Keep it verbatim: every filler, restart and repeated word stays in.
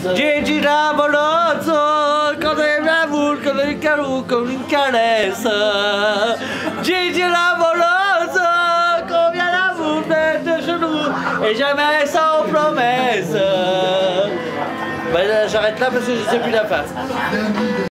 Gigi Lamolozzo, quand il l'amour, comme une carou, comme une caresse. Gigi Lamolozzo, combien d'amour tête de genoux, et jamais sans promesse. Ben, j'arrête là parce que je sais plus la fin.